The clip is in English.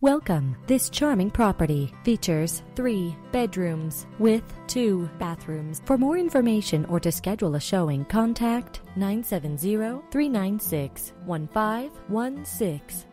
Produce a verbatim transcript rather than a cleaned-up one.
Welcome. This charming property features three bedrooms with two bathrooms. For more information or to schedule a showing, contact nine seven zero, three nine six, one five one six.